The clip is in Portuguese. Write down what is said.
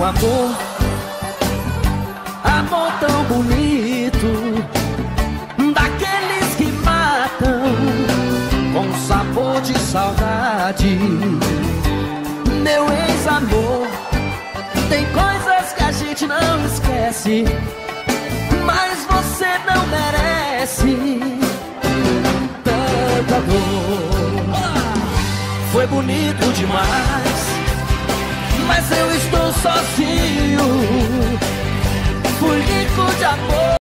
um amor, amor tão bonito, daqueles que matam com sabor de saudade. Meu ex-amor, tem coisas que a gente não esquece, mas você não merece tanta dor. Foi bonito demais, mas eu estou sozinho. Fui rico de amor.